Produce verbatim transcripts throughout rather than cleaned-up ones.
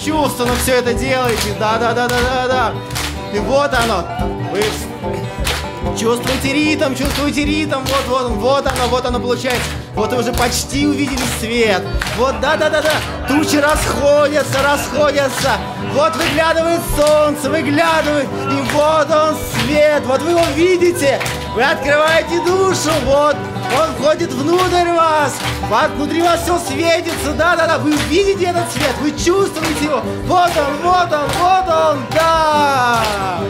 чувственно все это делаете. Да-да-да-да-да-да. И вот оно. Вы чувствуете ритм, чувствуете ритм. Вот, вот он, вот оно, вот оно получается. Вот вы уже почти увидели свет. Вот, да-да-да-да. Тучи расходятся, расходятся. Вот выглядывает солнце, выглядывает. И вот он свет. Вот вы его видите. Вы открываете душу. Вот. Он входит внутрь вас. Внутри вас все светится. Да-да-да. Вы видите этот свет. Вы чувствуете его. Вот он, вот он, вот он. Да.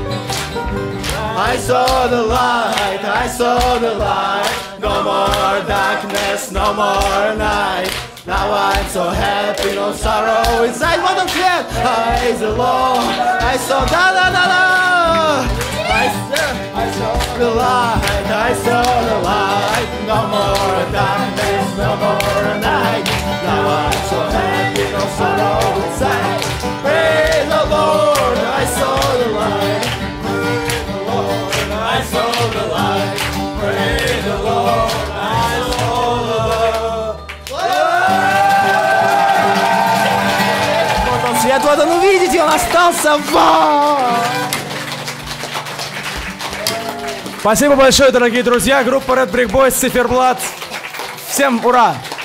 I saw the light, I saw the light. No more darkness, no more night. Now I'm so happy, no sorrow inside. Вот он свет. I the Lord, I saw, да-да-да-да. I saw, I saw the light, I saw the light. No more darkness, no more night. Now I'm so happy, no sorrow inside. Praise the Lord, I saw the light. I saw the light, praise the Lord, I saw the light. Вот он свет, вот он, увидите, он остался. Вау! Спасибо большое, дорогие друзья. Группа Red Brick Boys, Циферблат. Всем ура!